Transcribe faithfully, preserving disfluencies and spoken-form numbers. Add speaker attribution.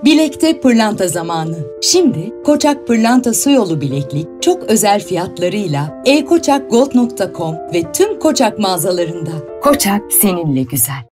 Speaker 1: Bilekte pırlanta zamanı. Şimdi Koçak Pırlanta Su Yolu bileklik çok özel fiyatlarıyla e koçak gold nokta com ve tüm Koçak mağazalarında. Koçak seninle güzel.